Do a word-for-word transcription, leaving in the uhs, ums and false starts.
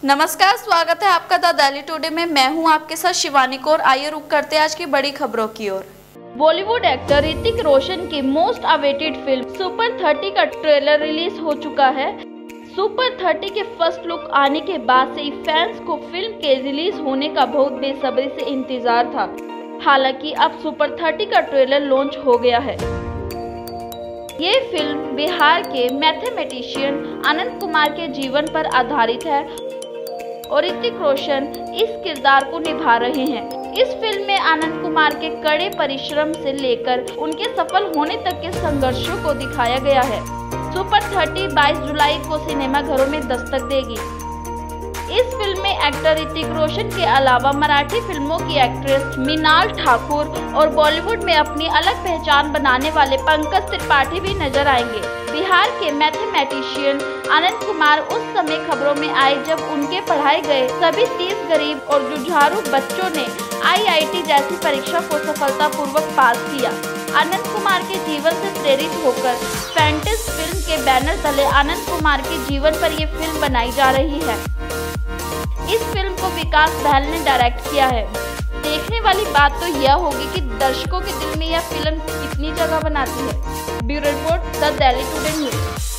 नमस्कार, स्वागत है आपका द दिल्ली टुडे में। मैं हूं आपके साथ शिवानी कौर। आइए रुक करते हैं आज की बड़ी खबरों की ओर। बॉलीवुड एक्टर ऋतिक रोशन की most awaited film super thirty का ट्रेलर रिलीज हो चुका है। सुपर थर्टी के फर्स्ट लुक आने के बाद से ही फैंस को फिल्म के रिलीज होने का बहुत बेसब्री से इंतजार था। हालांकि अब सुपर थर्टी का ट्रेलर लॉन्च हो गया है। ये फिल्म बिहार के मैथमेटिशियन आनंद कुमार के जीवन पर आधारित है और ऋतिक रोशन इस किरदार को निभा रहे हैं। इस फिल्म में आनंद कुमार के कड़े परिश्रम से लेकर उनके सफल होने तक के संघर्षों को दिखाया गया है। सुपर थर्टी बाईस जुलाई को सिनेमाघरों में दस्तक देगी। इस फिल्म में एक्टर ऋतिक रोशन के अलावा मराठी फिल्मों की एक्ट्रेस मीनाल ठाकुर और बॉलीवुड में अपनी अलग पहचान बनाने वाले पंकज त्रिपाठी भी नजर आएंगे। बिहार के मैथमेटिशियन आनंद कुमार उस समय खबरों में आए जब उनके पढ़ाए गए सभी तीस गरीब और जुझारू बच्चों ने आई आई टी जैसी परीक्षा को सफलतापूर्वक पास किया। आनंद कुमार के जीवन से प्रेरित होकर फैंटेस फिल्म के बैनर तले आनंद कुमार के जीवन पर ये फिल्म बनाई जा रही है। इस फिल्म को विकास बहल ने डायरेक्ट किया है। देखने वाली बात तो यह होगी कि दर्शकों के दिल में यह फिल्म कितनी जगह बनाती है। Bureau report the Delhi today news.